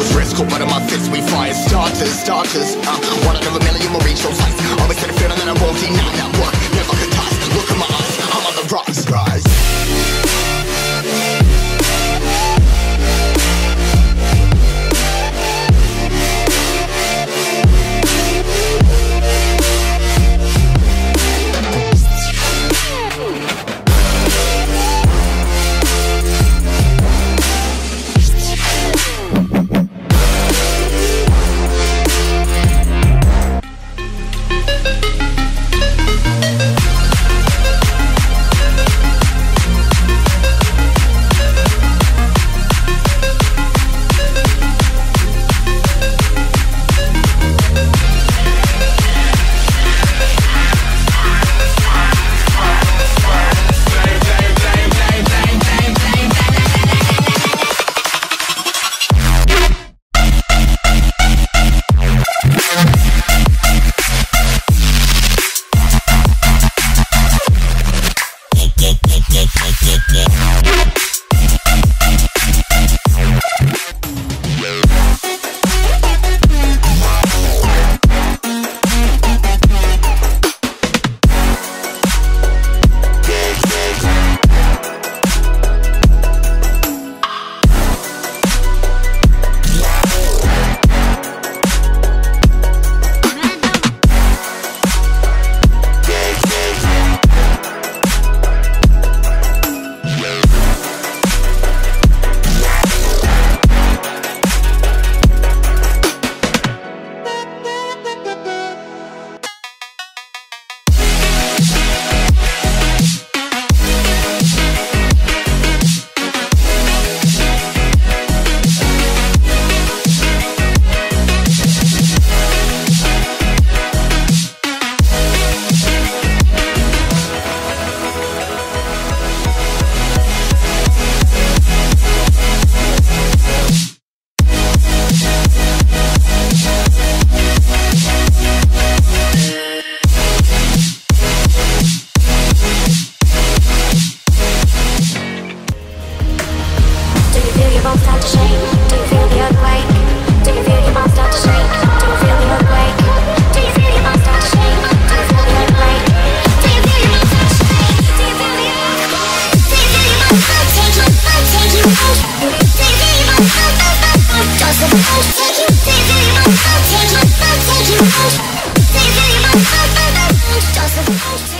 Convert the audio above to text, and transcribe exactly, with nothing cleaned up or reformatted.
those wrists, caught one of my fists, we fire starters, starters uh, One out of a million will reach those heights. Always had a feeling that I won't deny that work, never could toss. Look in my eyes, I'm on the rise, rise. Start to shake. Do you feel the earthquake? Do you feel your mind start to shake? Do you feel the earthquake? Do you feel your mind start to shake? Do you feel the earthquake? Do you feel your mind start to shake? Do you feel the earthquake? Do you feel your mind? I'll take you, I'll take you out. Do you feel your mind? I'll, I'll, I'll, I'll just I'll take you. Do you feel your mind? I'll take you, I'll take you out. Do you feel your mind? I'll, I'll, I'll, I'll just I'll